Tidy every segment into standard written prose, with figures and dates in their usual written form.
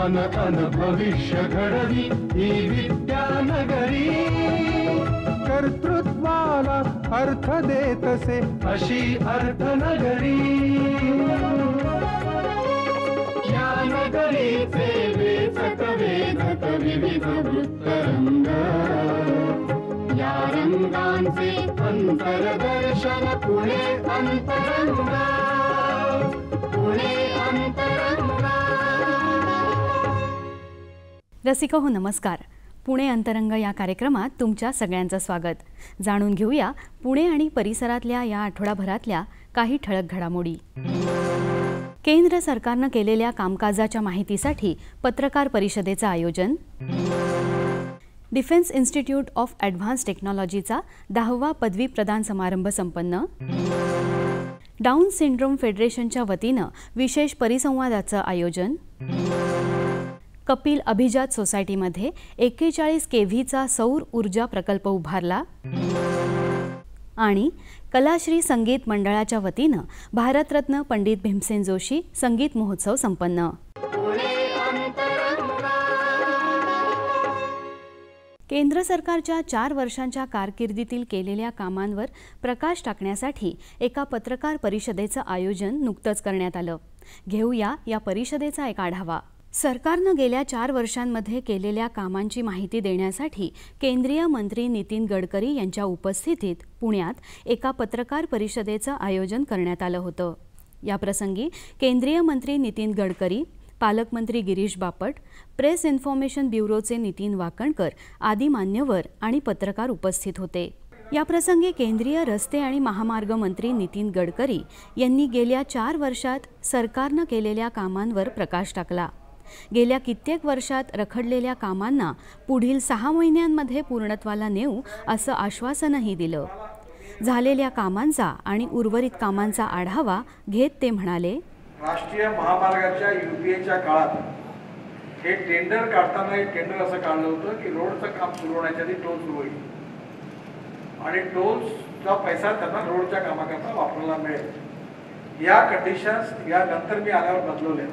वर्तमान अन भविष्य घडवी ही विद्यानगरी। कर्तृत्वाला अर्थ देतसे अशी अर्थनगरी। या नगरीचे वेचक वेधक विविध वृत्तरंग। या रंगांचे अंतरदर्शन पुणे अंतरंग। पुणे अंतरंग। रसिका हो नमस्कार। पुणे अंतरंग या कार्यक्रमात तुमच्या सगळ्यांचं स्वागत। जाणून घेऊया पुणे आणि परिसरातल्या या आठवडाभरातल्या काही ठळक घडामोडी। केंद्र सरकारनं केलेल्या कामकाजाच्या माहितीसाठी पत्रकार परिषदेचं आयोजन। डिफेन्स इन्स्टिट्यूट ऑफ ॲडव्हान्स टेक्नॉलॉजीचा 10वा पदवी प्रदान समारंभ संपन्न। डाऊन सिंड्रोम फेडरेशनच्या वतीनं विशेष परिसंवादाचं आयोजन। कपिल अभिजात सोसायटीमध्ये 41 केव्हीचा सौर ऊर्जा प्रकल्प उभारला। आणि कलाश्री संगीत मंडळाच्या वतीनं भारतरत्न पंडित भीमसेन जोशी संगीत महोत्सव संपन्न। केंद्र सरकारच्या 4 वर्षांच्या कारकिर्दीतील केलेल्या कामांवर प्रकाश टाकण्यासाठी एका पत्रकार परिषदेचं आयोजन नुकतंच करण्यात आलं। घेऊया या परिषदेचा एक आढावा। सरकारनं गेल्या 4 वर्षांमध्ये केलेल्या कामांची माहिती देण्यासाठी केंद्रीय मंत्री नितीन गडकरी यांच्या उपस्थितीत पुण्यात एका पत्रकार परिषदेचं आयोजन करण्यात आलं होतं। याप्रसंगी केंद्रीय मंत्री नितीन गडकरी, पालकमंत्री गिरीश बापट, प्रेस इन्फॉर्मेशन ब्युरोचे नितीन वाकणकर आदी मान्यवर आणि पत्रकार उपस्थित होते। याप्रसंगी केंद्रीय रस्ते आणि महामार्ग मंत्री नितीन गडकरी यांनी गेल्या 4 वर्षात सरकारनं केलेल्या कामांवर प्रकाश टाकला। गेल्या कित्येक वर्षात रखडलेल्या कामांना पुढील 6 महिन्यांमध्ये पूर्णत्वाला नेऊ असं आश्वासनही दिलं। झालेल्या कामांचा आणि उर्वरित कामांचा आढावा घेत ते म्हणाले, राष्ट्रीय महामार्गाच्या यूपीएच्या काळात हे टेंडर काढताना एक टेंडर असं काढलं होतं की रोडचं काम सुरू होण्याच्या आधी टोल सुरू होईल आणि टोलचा पैसा त्यांना रोडच्या कामाकरता वापरायला मिळेल। या कंडिशन्स यानंतर मी आल्यावर बदलवल्या।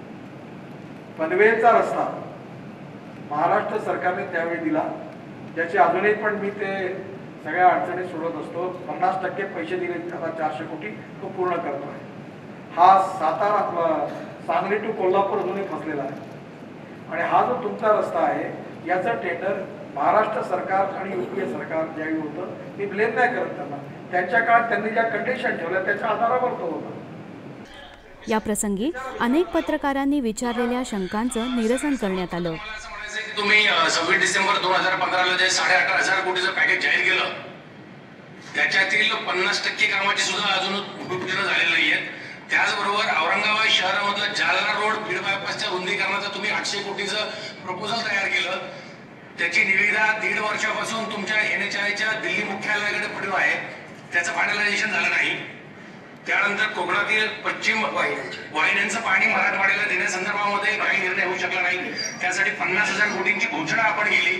पनवेलचा रस्ता महाराष्ट्र सरकारने त्यावेळी दिला, ज्याचे अजूनही पण मी ते सगळ्या अडचणी सोडवत असतो। 50% पैसे दिले, त्याला 400 कोटी तो पूर्ण करतोय। हा सातारा सांगली टू कोल्हापूर अजूनही फसलेला आहे आणि हा जो तुमचा रस्ता आहे याचं टेंडर महाराष्ट्र सरकार आणि यूपीए सरकार ज्यावेळी होतं, मी ब्लेम नाही करत त्यांना, त्यांच्या काळात त्यांनी ज्या कंडिशन ठेवल्या त्याच्या आधारावर तो होता। या प्रसंगी अनेक पत्रकारांनी विचारलेल्या शंकांचं निरसन करण्यात आलं। तुम्ही 26 डिसेंबर 2015 ला जे 18,500 कोटीचं पॅकेज जाहीर केलं त्याच्यातील 50% कामाची सुद्धा अजून भूमिपूजन झालेलं नाहीये। त्याचबरोबर औरंगाबाद शहरामधलं जालना रोड बीड बायपासच्या रुंदीकरणाचं तुम्ही 800 कोटीचं प्रपोजल तयार केलं, त्याची निविदा 1.5 वर्षापासून तुमच्या NHAIच्या दिल्ली मुख्यालयाकडे पडून आहे, त्याचं फायनलायझेशन झालं नाही। त्यानंतर कोकणातील पश्चिम वाहिन्यांचं पाणी मराठवाड्याला देण्यासंदर्भामध्ये काही निर्णय होऊ शकला नाही, त्यासाठी 50,000 कोटींची घोषणा आपण केली।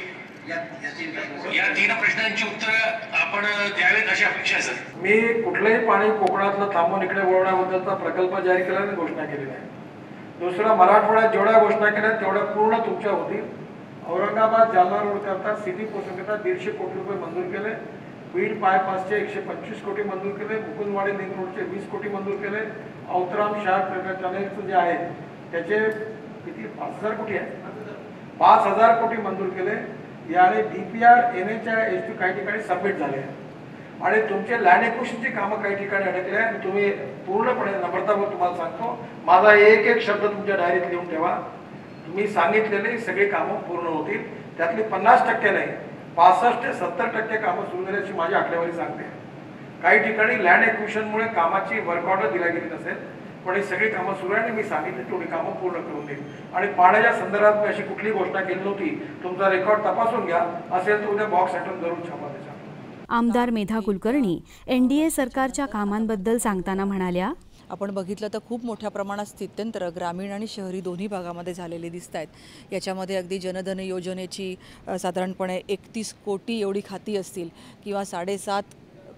या 3 प्रश्नांची उत्तरं आपण द्यावेत अशी अपेक्षा आहे सर। मी कुठलंही पाणी कोकणातलं थांबून इकडे वळवण्याबद्दलचा प्रकल्प जाहीर केला आणि घोषणा केली नाही। दुसरा, मराठवाड्यात जेवढ्या घोषणा केल्या तेवढ्या पूर्ण तुमच्या होतील। औरंगाबाद जालना रोड करता सिटी पोर्टकरता 150 कोटी रुपये मंजूर केले। बीड बायपासचे 125 कोटी मंजूर केले। मुकुंदवाडी लिंक रोडचे 20 कोटी मंजूर केले। औतराम शहर टनेलचं जे आहे त्याचे किती 5,000 कोटी आहे, 5,000 कोटी मंजूर केले। याने DPR NHAI काही ठिकाणी सबमिट झाले आणि तुमचे लँड एक्विजिशनची कामं काही ठिकाणी अडकले आणि तुम्ही पूर्णपणे नम्रतापूर्वक तुम्हाला सांगतो, माझा एक शब्द तुमच्या डायरीत लिहून ठेवा। तुम्ही सांगितलेली सगळी कामं पूर्ण होतील, त्यातली 50% नाही 65 ते 70% कामं सुरू झाल्याची माझी आकडेवारी सांगते। काही ठिकाणी लँड एक्विजिशनमुळे कामाची वर्क ऑर्डर दिला गेली नसेल, पण ही सगळी कामं सुरू आहे आणि मी सांगितलं तेवढी कामं पूर्ण करून देईल। आणि पाण्याच्या संदर्भात मी अशी कुठली घोषणा केली नव्हती, तुमचा रेकॉर्ड तपासून घ्या, असेल तर उद्या बॉक्स आयटम जरूर छापा त्याचा। आमदार मेधा कुलकर्णी NDA सरकारच्या कामांबद्दल सांगताना म्हणाल्या, आपण बघितलं तर खूप मोठ्या प्रमाणात स्थित्यंतर ग्रामीण आणि शहरी दोन्ही भागामध्ये झालेले दिसत आहेत। याच्यामध्ये अगदी जनधन योजनेची साधारणपणे 31 कोटी एवढी खाती असतील किंवा 7.5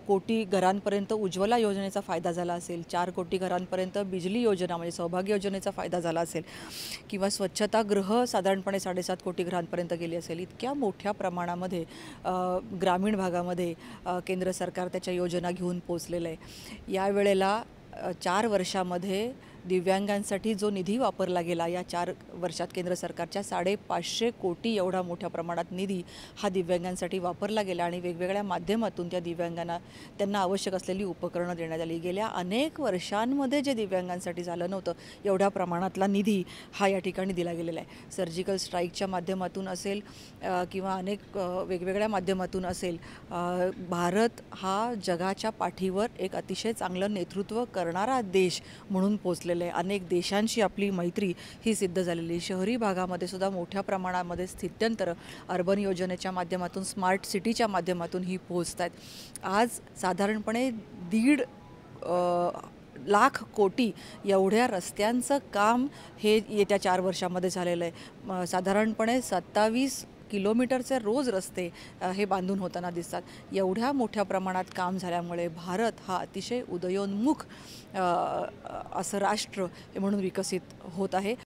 कोटी घरांपर्यंत उज्ज्वला योजनेचा फायदा झाला असेल, 4 कोटी घरांपर्यंत बिजली योजना म्हणजे सौभाग्य योजनेचा फायदा झाला असेल, किंवा स्वच्छतागृह साधारणपणे 7.5 कोटी घरांपर्यंत गेली असेल. इतक्या मोठ्या प्रमाणामध्ये ग्रामीण भागामध्ये केंद्र सरकार त्याच्या योजना घेऊन पोचलेलं आहे. यावेळेला 4 वर्षामध्ये दिव्यांगांसाठी जो निधी वापरला गेला, या 4 वर्षात केंद्र सरकारच्या 550 कोटी एवढा मोठ्या प्रमाणात निधी हा दिव्यांगांसाठी वापरला गेला आणि वेगवेगळ्या माध्यमातून त्या दिव्यांगांना त्यांना आवश्यक असलेली उपकरणं देण्यात आली. गेल्या अनेक वर्षांमध्ये जे दिव्यांगांसाठी झालं नव्हतं एवढ्या प्रमाणातला निधी हा या ठिकाणी दिला गेलेला आहे. सर्जिकल स्ट्राईकच्या माध्यमातून असेल किंवा अनेक वेगवेगळ्या माध्यमातून असेल, भारत हा जगाच्या पाठीवर एक अतिशय चांगलं नेतृत्व करणारा देश म्हणून पोचले. अनेक देशांशी आपली मैत्री ही सिद्ध झालेली. शहरी भागामध्ये सुद्धा मोठ्या प्रमाणामध्ये स्थित्यंतर अर्बन योजनेच्या माध्यमातून, स्मार्ट सिटीच्या माध्यमातून ही पोहोचत आहेत. आज साधारणपणे 1.5 लाख कोटी एवढ्या रस्त्यांचं काम हे येत्या 4 वर्षामध्ये झालेलं आहे. साधारणपणे 27 किलोमीटरचे रोज रस्ते हे बांधून होताना दिसतात. एवढ्या मोठ्या प्रमाणात काम झाल्यामुळे भारत हा अतिशय उदयोन्मुख असं राष्ट्र म्हणून विकसित होत आहे.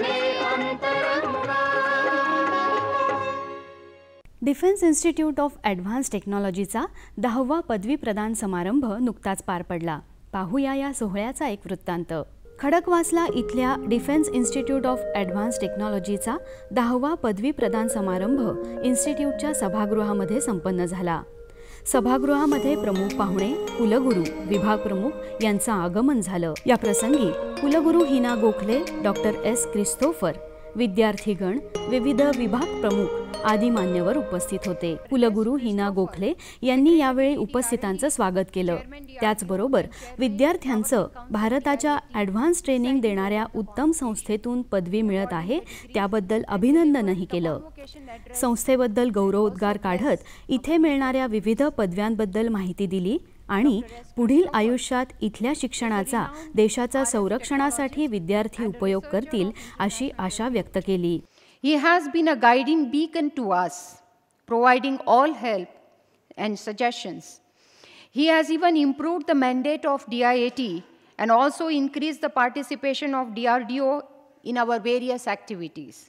डिफेन्स इन्स्टिट्यूट ऑफ ॲडव्हान्स टेक्नॉलॉजीचा 10वा पदवी प्रदान समारंभ नुकताच पार पडला. पाहूया या सोहळ्याचा एक वृत्तांत. खडकवासला इथल्या डिफेन्स इन्स्टिट्यूट ऑफ ॲडव्हान्स टेक्नॉलॉजीचा 10वा पदवी प्रदान समारंभ इन्स्टिट्यूटच्या सभागृहामध्ये संपन्न झाला. सभागृहामध्ये प्रमुख पाहुणे, कुलगुरू, विभाग प्रमुख यांचं आगमन झालं. या प्रसंगी कुलगुरू Heena Gokhale, doctor S Christopher, विद्यार्थीगण, विविध विभाग प्रमुख आदी मान्यवर उपस्थित होते. कुलगुरू हिना गोखले यांनी यावेळी उपस्थितांचं स्वागत केलं. त्याचबरोबर विद्यार्थ्यांचं भारताच्या ॲडव्हान्स ट्रेनिंग देणाऱ्या उत्तम संस्थेतून पदवी मिळत आहे त्याबद्दल अभिनंदनही केलं. संस्थेबद्दल गौरवोद्गार काढत इथे मिळणाऱ्या विविध पदव्यांबद्दल माहिती दिली आणि पुढील आयुष्यात इथल्या शिक्षणाचा देशाच्या संरक्षणासाठी विद्यार्थी उपयोग करतील अशी आशा व्यक्त केली. He has been a guiding beacon to us, providing all help and suggestions. He has even improved the mandate of DIAT and also increased the participation of DRDO in our various activities.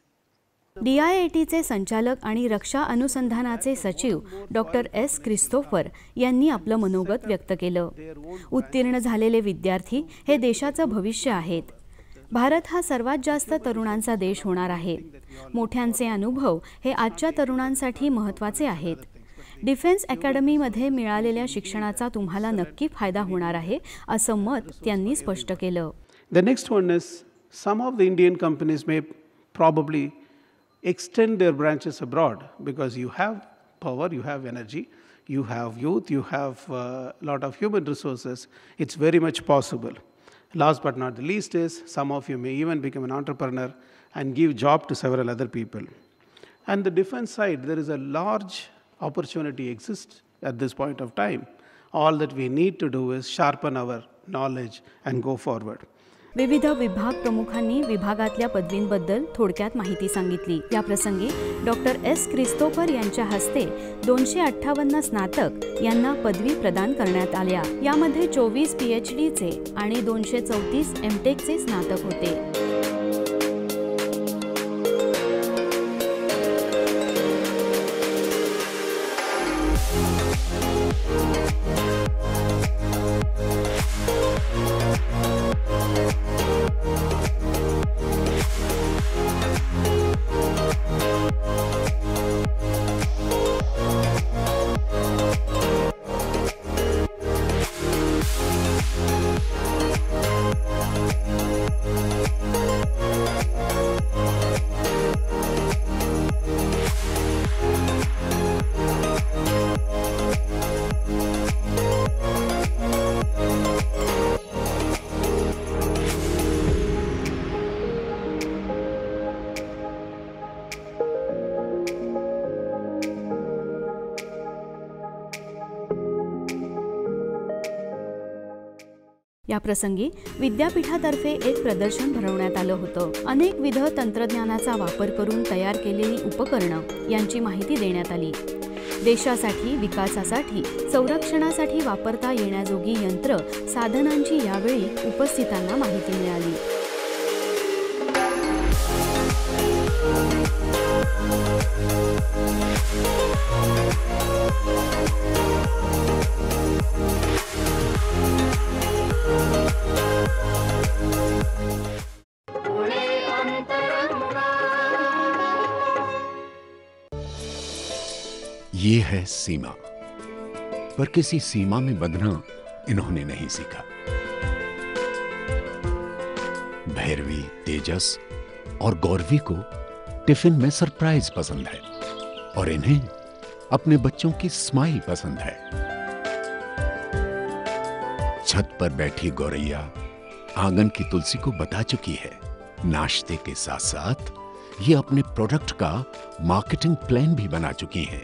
DIATचे संचालक आणि रक्षा अनुसंधानाचे सचिव doctor S Christopher यांनी आपलं मनोगत व्यक्त केलं. उत्तीर्ण झालेले विद्यार्थी हे देशाचं भविष्य आहेत. भारत हा सर्वात जास्त तरुणांचा देश होणार आहे. मोठ्यांचे अनुभव हे आजच्या तरुणांसाठी महत्त्वाचे आहेत. डिफेन्स अकॅडमीमध्ये मिळालेल्या शिक्षणाचा तुम्हाला नक्की फायदा होणार आहे असं मत त्यांनी स्पष्ट केलं. The next one is some of the Indian companies may probably extend their branches abroad because you have power, you have energy, you have youth, you have a lot of human resources. It's very much possible. Last but not the least is some of you may even become an entrepreneur and give job to several other people. And the defense side, there is a large opportunity exists at this point of time. All that we need to do is sharpen our knowledge and go forward. विविध विभाग प्रमुखांनी विभागातल्या पदवींबद्दल थोडक्यात माहिती सांगितली. या प्रसंगी doctor S Christopher यांच्या हस्ते 258 स्नातक यांना पदवी प्रदान करण्यात आल्या. यामध्ये 24 PhDचे आणि 234 MTechचे स्नातक होते. याप्रसंगी विद्यापीठातर्फे एक प्रदर्शन भरवण्यात आलं होतं. अनेकविध तंत्रज्ञानाचा वापर करून तयार केलेली उपकरणं यांची माहिती देण्यात आली. देशासाठी, विकासासाठी, संरक्षणासाठी वापरता येण्याजोगी यंत्र साधनांची यावेळी उपस्थितांना माहिती मिळाली. ये है सीमा, पर किसी सीमा में बंधना इन्होंने नहीं सीखा. भैरवी, तेजस और गौरवी को टिफिन में सरप्राइज पसंद है और इन्हें अपने बच्चों की स्माइल पसंद है. छत पर बैठी गौरैया आंगन की तुलसी को बता चुकी है. नाश्ते के साथ साथ ये अपने प्रोडक्ट का मार्केटिंग प्लान भी बना चुकी हैं.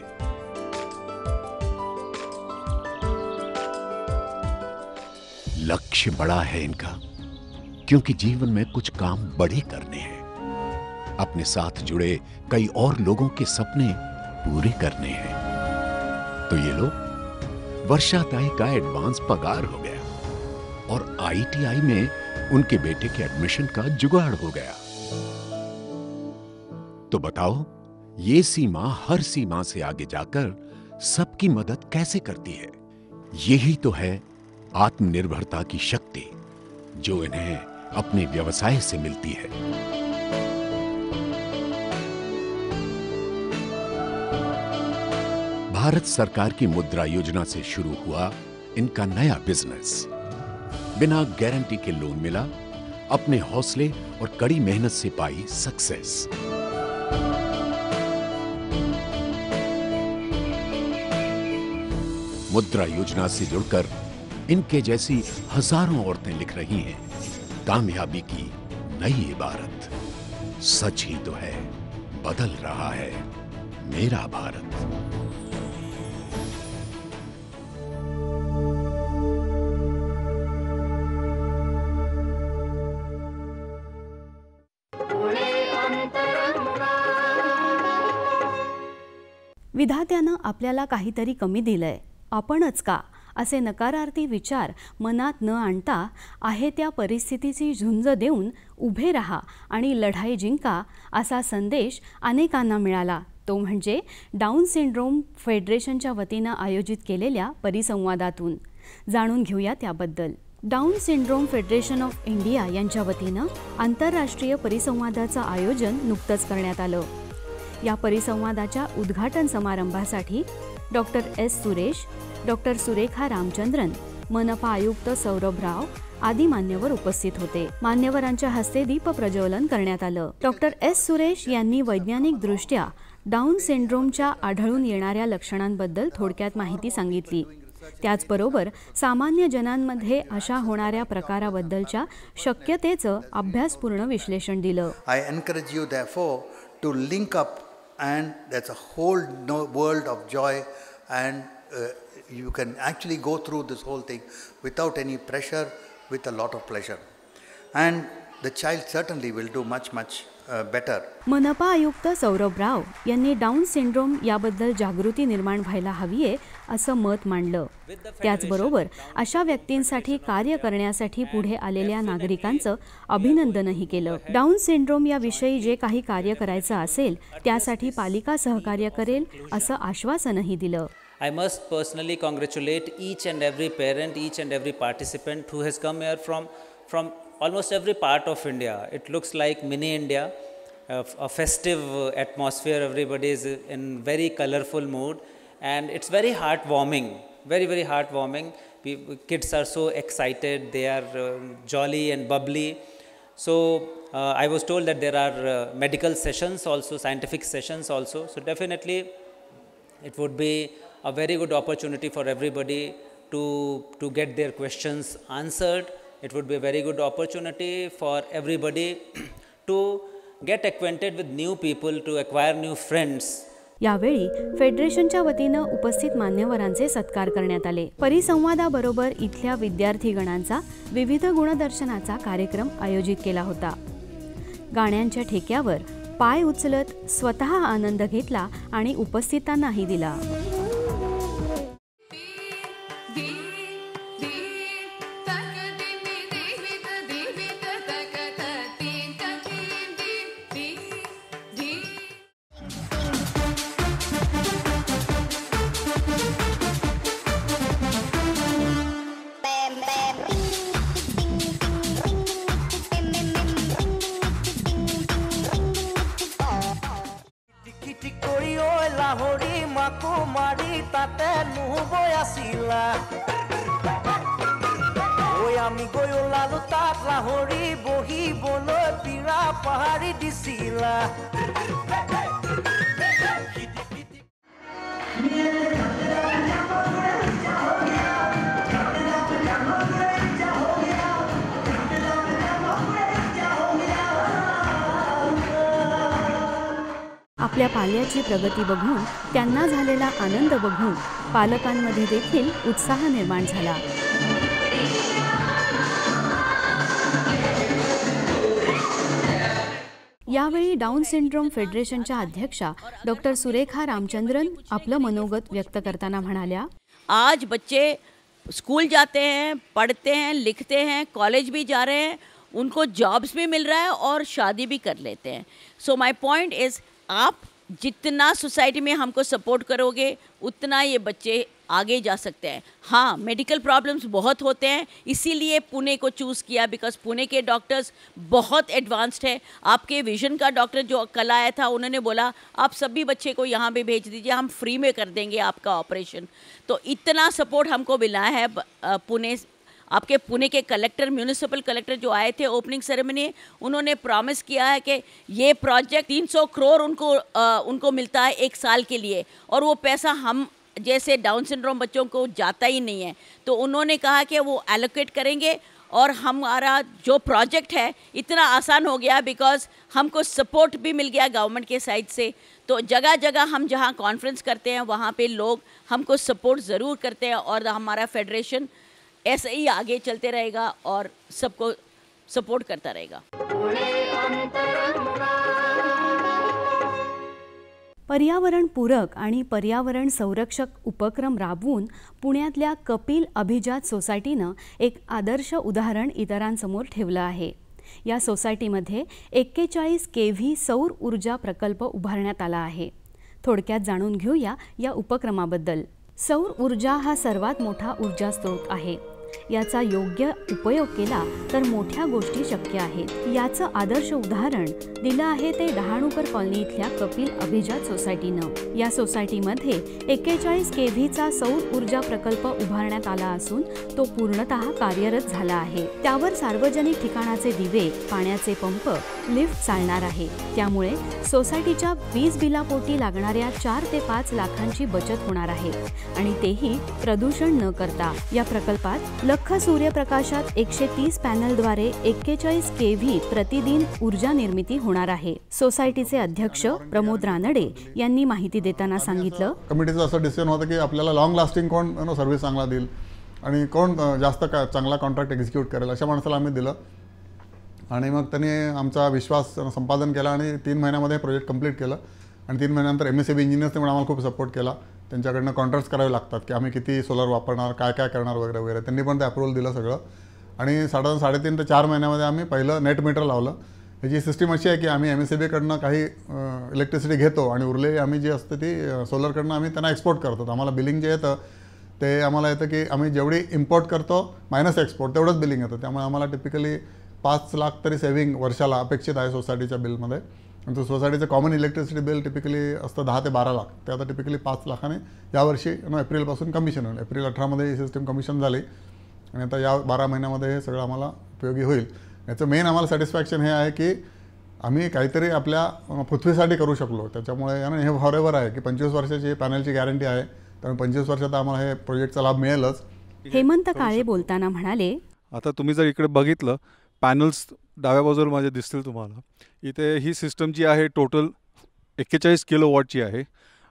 लक्ष्य बड़ा है इनका, क्योंकि जीवन में कुछ काम बड़े करने हैं. अपने साथ जुड़े कई और लोगों के सपने पूरे करने हैं. तो ये लो, वर्षा ताई का एडवांस पगार हो गया और ITI में उनके बेटे के एडमिशन का जुगाड़ हो गया. तो बताओ, ये सीमा हर सीमा से आगे जाकर सबकी मदद कैसे करती है? यही तो है आत्मनिर्भरता की शक्ति, जो इन्हें अपने व्यवसाय से मिलती है. भारत सरकार की मुद्रा योजना से शुरू हुआ इनका नया बिजनेस. बिना गारंटी के लोन मिला, अपने हौसले और कड़ी मेहनत से पाई सक्सेस. मुद्रा योजना से जुड़कर इनके जैसी हजारों औरतें लिख रही हैं कामयाबी की नई इबारत. सच ही तो है, बदल रहा है मेरा भारत. विधात्यानं आपल्याला काहीतरी कमी दिलंय, आपणच का, असे नकारार्थी विचार मनात न आणता आहे त्या परिस्थितीची झुंज देऊन उभे राहा आणि लढाई जिंका, असा संदेश अनेकांना मिळाला. तो म्हणजे डाऊन सिंड्रोम फेडरेशनच्या वतीनं आयोजित केलेल्या परिसंवादातून. जाणून घेऊया त्याबद्दल. Down syndrome federation of India यांच्या वतीनं आंतरराष्ट्रीय परिसंवादाचं आयोजन नुकतंच करण्यात आलं. या परिसंवादाच्या उद्घाटन समारंभासाठी doctor S. Suresh, doctor Surekha Ramachandran, मनपा आयुक्त सौरभ राव आदी मान्यवर उपस्थित होते. मान्यवरांच्या हस्ते दीप प्रज्वलन करण्यात आलं. Doctor S. सुरेश यांनी वैज्ञानिकदृष्ट्या डाऊन सिंड्रोमच्या आढळून येणाऱ्या लक्षणांबद्दल थोडक्यात माहिती सांगितली. त्याचबरोबर सामान्य जनांमध्ये अशा होणाऱ्या प्रकाराबद्दलच्या शक्यतेचं अभ्यासपूर्ण विश्लेषण दिलं. I encourage you therefore to link up, and that's a whole world of joy, and you can actually go through this whole thing without any pressure, with a lot of pleasure, and the child certainly will do much better. मनपा आयुक्त सौरभ राव यांनी down syndrome याबद्दल जागृती निर्माण व्हायला हवीये असं मत मांडलं. त्याचबरोबर अशा व्यक्तींसाठी कार्य करण्यासाठी पुढे आलेल्या नागरिकांचं अभिनंदनही केलं. डाऊन सिंड्रोम याविषयी जे काही कार्य करायचं असेल त्यासाठी पालिका सहकार्य करेल असं आश्वासनही दिलं. I must personally congratulate each and every parent, each and every participant who has come here from almost every part of India. It looks like mini India, a festive atmosphere. Everybody is in very colorful mood, and it's very heartwarming, very heartwarming. Kids are so excited, they are jolly and bubbly. So I was told that there are medical sessions also, scientific sessions also. So definitely it would be a very good opportunity for everybody to get their questions answered. It would be a very good opportunity for everybody to get acquainted with new people, to acquire new friends, यावेळी फेडरेशनच्या वतीनं उपस्थित मान्यवरांचे सत्कार करण्यात आले. परिसंवादाबरोबर इथल्या विद्यार्थीगणांचा विविध गुणदर्शनाचा कार्यक्रम आयोजित केला होता. गाण्यांच्या ठेक्यावर पाय उचलत स्वतः आनंद घेतला आणि उपस्थितांनाही दिला. आपल्या पाल्याची प्रगती बघून, त्यांना झालेला आनंद बघून पालकांमध्ये देखील उत्साह निर्माण झाला. यावेळी डाऊन सिंड्रोम फेडरेशनच्या अध्यक्षा डॉक्टर सुरेखा रामचंद्रन आपलं मनोगत व्यक्त करताना म्हणाल्या, आज बच्चे स्कूल जाते हैं, पढ़ते हैं, लिखते हैं, कॉलेज भी जा रहे हैं, उनको जॉब्स भी मिल रहा है और शादी भी कर लेते हैं. सो माय पॉइंट इज़, आप जितना सोसाइटी में हमको सपोर्ट करोगे उतना ये बच्चे आगे जा सकते हैं. हाँ, मेडिकल प्रॉब्लम्स बहुत होते हैं, इसीलिए पुणे को चूज़ किया, बिकॉज पुणे के डॉक्टर्स बहुत एडवांस्ड है. आपके विजन का डॉक्टर जो कल आया था, उन्होंने बोला आप सभी बच्चे को यहाँ पे भेज दीजिए, हम फ्री में कर देंगे आपका ऑपरेशन. तो इतना सपोर्ट हमको मिला है. पुणे, आपके पुणे के कलेक्टर, म्यूनिसिपल कलेक्टर जो आए थे ओपनिंग सेरेमनी, उन्होंने प्रॉमिस किया है कि ये प्रोजेक्ट 300 करोड़ उनको मिलता है 1 साल के लिए, और वो पैसा हम जैसे डाउन सिंड्रोम बच्चों को जाता ही नहीं है. तो उन्होंने कहा कि वो एलोकेट करेंगे, और हमारा जो प्रोजेक्ट है इतना आसान हो गया बिकॉज हमको सपोर्ट भी मिल गया गवर्नमेंट के साइड से. तो जगह जगह हम जहाँ कॉन्फ्रेंस करते हैं वहाँ पे लोग हमको सपोर्ट ज़रूर करते हैं, और हमारा फेडरेशन ऐसे ही आगे चलते रहेगा और सबको सपोर्ट करता रहेगा. पर्यावरणपूरक आणि पर्यावरण संरक्षक उपक्रम राबवून पुण्यातल्या कपिल अभिजात सोसायटीनं एक आदर्श उदाहरण इतरांसमोर ठेवलं आहे. या सोसायटीमध्ये 41 kV सौर ऊर्जा प्रकल्प उभारण्यात आला आहे. थोडक्यात जाणून घेऊया या उपक्रमाबद्दल. सौर ऊर्जा हा सर्वात मोठा ऊर्जा स्रोत आहे. याचा योग्य उपयोग केला तर मोठ्या गोष्टी शक्य आहेत. याचं आदर्श उदाहरण दिलं आहे ते डहाणूकर कॉलनी इथल्या कपिल अभिजात सोसायटीनं. या सोसायटीमध्ये 41 kVचा सौर ऊर्जा प्रकल्प उभारण्यात आला असून तो पूर्णतः कार्यरत झाला आहे. त्यावर सार्वजनिक ठिकाणाचे दिवे, पाण्याचे पंप, लिफ्ट चालणार आहे. त्यामुळे सोसायटीच्या वीज बिलापोटी लागणाऱ्या 4 ते 5 लाखांची बचत होणार आहे, आणि तेही प्रदूषण न करता. या प्रकल्पात लख सूर्यप्रकाशात 130 पॅनलद्वारे 41 kV प्रतिदिन ऊर्जा निर्मिती होणार आहे. सोसायटीचे अध्यक्ष प्रमोद रानडे यांनी माहिती देताना सांगितलं, कमिटीचं असं डिसिजन होतं की आपल्याला लॉंग लास्टिंग कोण सर्व्हिस चांगला देईल आणि कोण जास्त चांगला कॉन्ट्रॅक्ट एक्झिक्यूट करेल अशा माणसाला आम्ही दिलं. आणि मग त्यांनी आमचा विश्वास संपादन केला आणि 3 महिन्यामध्ये प्रोजेक्ट कंप्लीट केलं. आणि 3 महिन्यानंतर MSAB इंजिनियर्सने पण आम्हाला खूप सपोर्ट केला. त्यांच्याकडनं कॉन्ट्रॅक्ट्स करावे लागतात की आम्ही किती सोलर वापरणार, काय काय करणार वगैरे वगैरे. त्यांनी पण ते अप्रूव्हल दिलं सगळं. आणि 3.5 ते 4 महिन्यामध्ये आम्ही पहिलं नेट मीटर लावलं. ह्याची सिस्टीम अशी आहे की आम्ही MSABकडनं काही इलेक्ट्रिसिटी घेतो आणि उरलेली आम्ही जी असते ती सोलरकडनं आम्ही त्यांना एक्सपोर्ट करतो. आम्हाला बिलिंग जे येतं ते आम्हाला येतं की आम्ही जेवढी इम्पोर्ट करतो मायनस एक्सपोर्ट तेवढंच बिलिंग येतं. त्यामुळे आम्हाला टिपिकली 5 लाख तरी सेव्हिंग वर्षाला अपेक्षित आहे सोसायटीच्या बिलमध्ये. आणि तो सोसायटीचं कॉमन इलेक्ट्रिसिटी बिल टिपिकली असतं 10 ते 12 लाख. ते आता टिपिकली 5 लाखाने यावर्षी एप्रिलपासून कमिशन होईल. एप्रिल 18मध्ये ही सिस्टीम कमिशन झाली आणि आता या 12 महिन्यामध्ये हे सगळं आम्हाला उपयोगी होईल. याचं मेन आम्हाला सॅटिस्फॅक्शन हे आहे की आम्ही काहीतरी आपल्या पृथ्वीसाठी करू शकलो. त्याच्यामुळे हे फॉरेवर आहे की 25 वर्षाची पॅनलची गॅरंटी आहे. त्यामुळे 25 वर्षात आम्हाला हे प्रोजेक्टचा लाभ मिळेलच. हेमंत काळे बोलताना म्हणाले, आता तुम्ही जर इकडे बघितलं पॅनल्स डाव्या बाजूला माझे दिसतील तुम्हाला. इथे ही सिस्टम जी आहे टोटल 41 किलोवॉटची आहे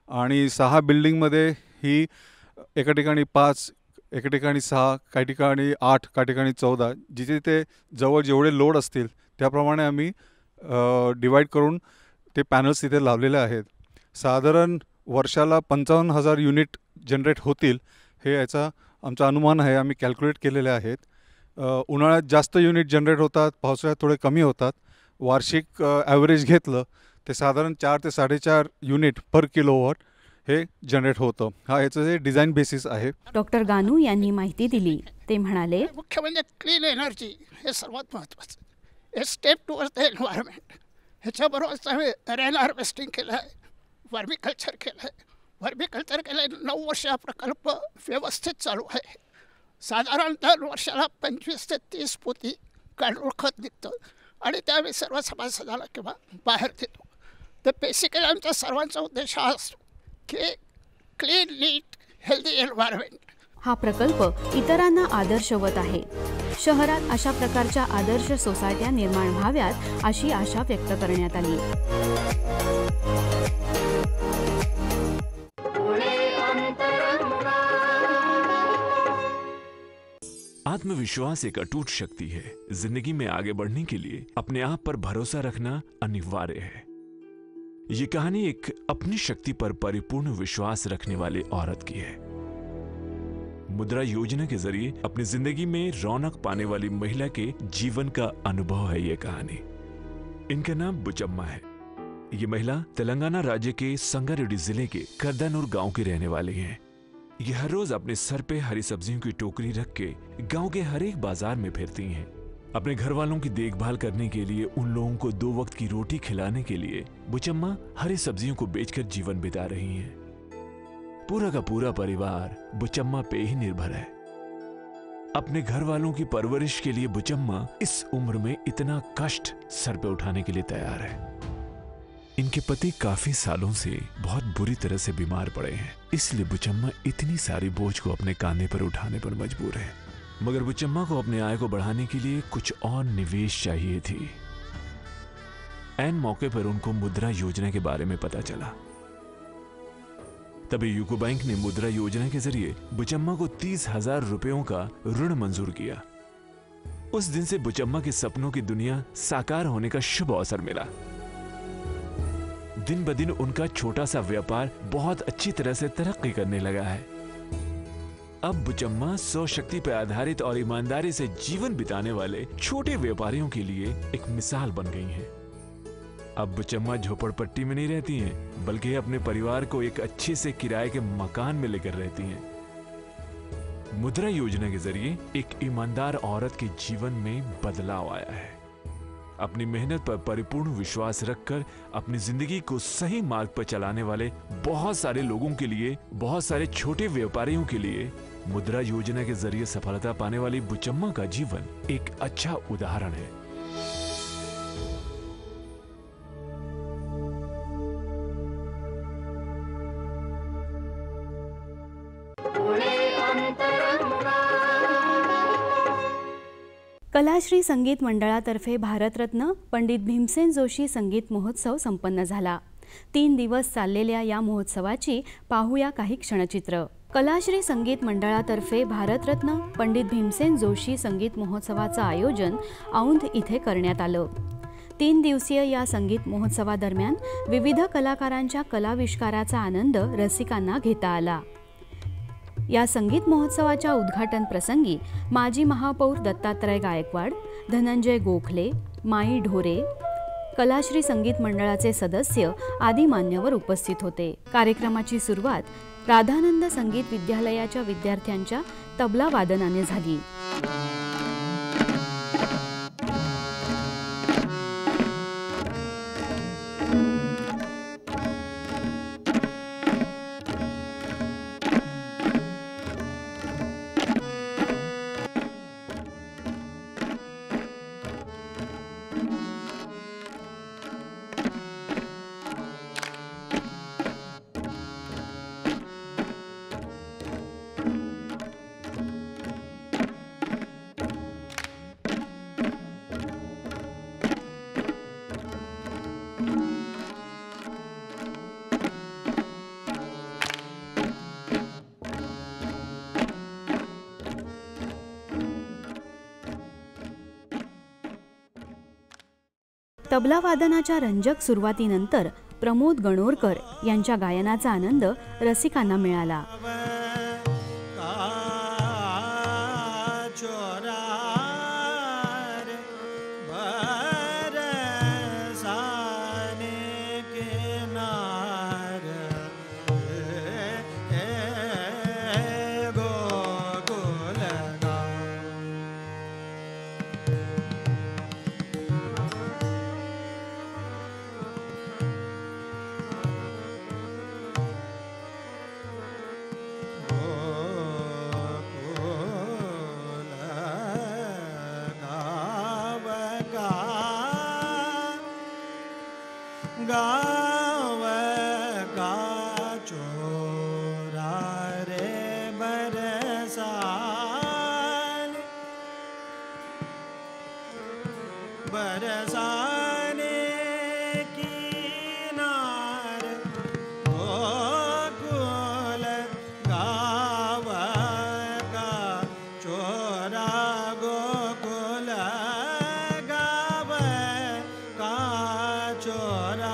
आणि 6 बिल्डिंगमध्ये ही एका ठिकाणी 5, एका ठिकाणी 6, काही ठिकाणी 8, काही ठिकाणी 14, जिथे ते जवळ जेवढे लोड असतील त्याप्रमाणे आम्ही डिवाईड करून ते पॅनल्स तिथे लावलेले आहेत. साधारण वर्षाला 55,000 युनिट जनरेट होतील हे याचा आमचा अनुमान आहे. आम्ही कॅल्क्युलेट केलेले आहेत. उन्हाळ्यात जास्त युनिट जनरेट होतात, पावसाळ्यात थोडे कमी होतात. वार्षिक ॲव्हरेज घेतलं ते साधारण 4 ते 4.5 युनिट पर किलोवॉट हे जनरेट होतं. हा याचं जे डिझाईन बेसिस आहे. डॉक्टर गानू यांनी माहिती दिली. ते म्हणाले, मुख्य म्हणजे क्लीन एनर्जी हे सर्वात महत्त्वाचं. हे स्टेप टुवर्ड्स द एन्व्हायरमेंट. ह्याच्याबरोबरच आम्ही रेन हार्वेस्टिंग केलं आहे, वर्मिकल्चर केलं आहे. वर्मिकल्चर केलं आहे 9 वर्ष हा प्रकल्प व्यवस्थित चालू आहे. साधारणतः वर्षाला 25 ते 30 पोती गांडूळ खत निघतं आणि ते आम्ही सर्व सभासदाला किंवा बाहेर देतो. तर बेसिकली आमचा सर्वांचा उद्देश हा असतो की क्लीन, नीट, हेल्दी एन्व्हायरमेंट. हा प्रकल्प इतरांना आदर्शवत आहे. शहरात अशा प्रकारच्या आदर्श सोसायट्या निर्माण व्हाव्यात अशी आशा व्यक्त करण्यात आली. आत्मविश्वास एक अटूट शक्ति है. जिंदगी में आगे बढ़ने के लिए अपने आप पर भरोसा रखना अनिवार्य है. ये कहानी एक अपनी शक्ति पर परिपूर्ण विश्वास रखने वाली औरत की है. मुद्रा योजना के जरिए अपनी जिंदगी में रौनक पाने वाली महिला के जीवन का अनुभव है ये कहानी. इनका नाम बुचम्मा है. ये महिला तेलंगाना राज्य के संगारेड्डी जिले के करदानूर गांव की रहने वाली हैं. ये हर रोज अपने सर पे हरी सब्जियों की टोकरी रख के गांव के हर एक बाजार में फिरती हैं. अपने घर वालों की देखभाल करने के लिए, उन लोगों को 2 वक्त की रोटी खिलाने के लिए बुचम्मा हरी सब्जियों को बेचकर जीवन बिता रही हैं. पूरा का पूरा परिवार बुचम्मा पे ही निर्भर है. अपने घर वालों की परवरिश के लिए बुचम्मा इस उम्र में इतना कष्ट सर पे उठाने के लिए तैयार है. इनके पति काफी सालों से बहुत बुरी तरह से बीमार पड़े हैं, इसलिए बुचम्मा इतनी सारी बोझ को अपने कांधे पर उठाने पर मजबूर है. मगर बुचम्मा को अपने आय को बढ़ाने के लिए कुछ और निवेश चाहिए थी. ऐन मौके पर उनको मुद्रा योजना के बारे में पता चला. तभी यूको बैंक ने मुद्रा योजना के जरिए बुचम्मा को 30,000 रुपयों का ऋण मंजूर किया. उस दिन से बुचम्मा के सपनों की दुनिया साकार होने का शुभ अवसर मिला. दिन ब दिन उनका छोटा सा व्यापार बहुत अच्छी तरह से तरक्की करने लगा है. अब बुचम्मा स्वशक्ति पर आधारित और ईमानदारी से जीवन बिताने वाले छोटे व्यापारियों के लिए एक मिसाल बन गई हैं. अब बुचम्मा झोपड़पट्टी में नहीं रहती हैं, बल्कि अपने परिवार को एक अच्छे से किराए के मकान में लेकर रहती हैं. मुद्रा योजना के जरिए एक ईमानदार औरत के जीवन में बदलाव आया है. अपनी मेहनत पर परिपूर्ण विश्वास रखकर अपनी जिंदगी को सही मार्ग पर चलाने वाले बहुत सारे लोगों के लिए, बहुत सारे छोटे व्यापारियों के लिए मुद्रा योजना के जरिए सफलता पाने वाली बुचम्मा का जीवन एक अच्छा उदाहरण है. कलाश्री संगीत मंडळातर्फे भारतरत्न पंडित भीमसेन जोशी संगीत महोत्सव संपन्न झाला. 3 दिवस चाललेल्या या महोत्सवाची पाहूया काही क्षणचित्र. कलाश्री संगीत मंडळातर्फे भारतरत्न पंडित भीमसेन जोशी संगीत महोत्सवाचं आयोजन औंध इथे करण्यात आलं. 3 दिवसीय या संगीत महोत्सवादरम्यान विविध कलाकारांच्या कलाविष्काराचा आनंद रसिकांना घेता आला. या संगीत महोत्सवाच्या उद्घाटन प्रसंगी माजी महापौर दत्तात्रय गायकवाड, धनंजय गोखले, माई ढोरे, कलाश्री संगीत मंडळाचे सदस्य आदी मान्यवर उपस्थित होते. कार्यक्रमाची सुरुवात राधानंद संगीत विद्यालयाच्या विद्यार्थ्यांच्या तबला वादनाने झाली. तबला वादनाच्या रंजक सुरुवातीनंतर प्रमोद गणोरकर यांच्या गायनाचा आनंद रसिकांना मिळाला. गाव का चोरा रे बरसाने किनार गोकुल गाव का चोरा गोकुल गाव का चोरा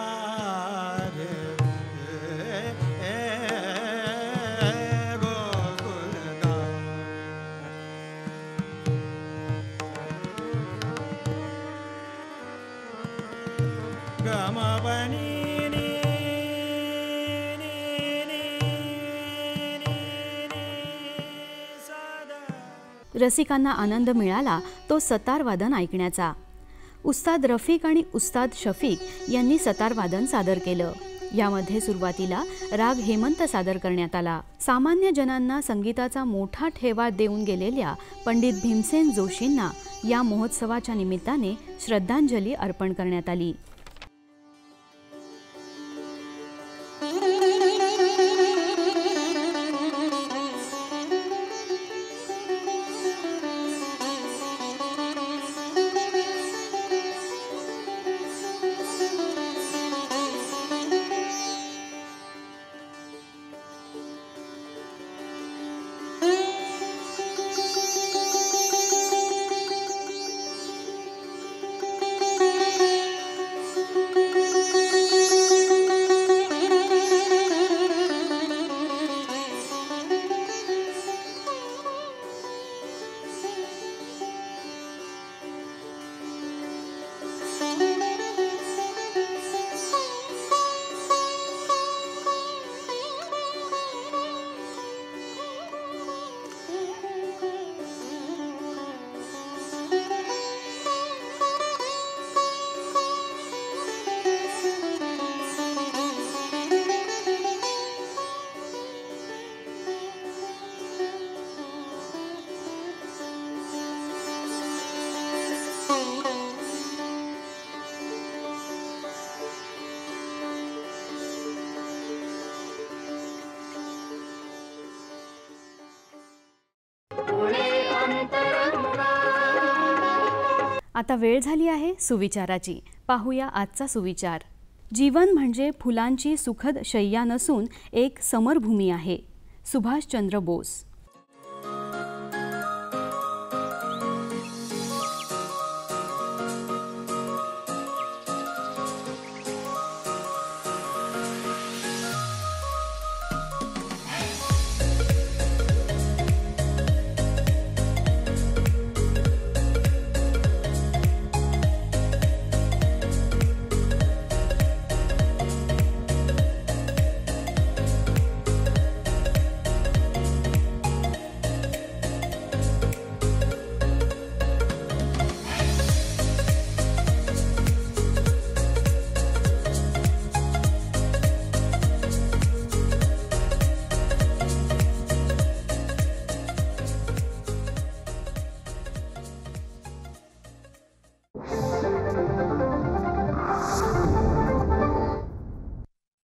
रसिकांना आनंद मिळाला तो सतार वादन ऐकण्याचा. उस्ताद रफिक आणि उस्ताद शफीक यांनी सतार वादन सादर केलं. यामध्ये सुरुवातीला राग हेमंत सादर करण्यात आला. सामान्य जनांना संगीताचा मोठा ठेवा देऊन गेलेल्या पंडित भीमसेन जोशींना या महोत्सवाच्या निमित्ताने श्रद्धांजली अर्पण करण्यात आली. आता वेळ झाली आहे सुविचाराची. पाहूया आजचा सुविचार. जीवन म्हणजे फुलांची सुखद शय्या नसून एक समरभूमी आहे. सुभाषचंद्र बोस.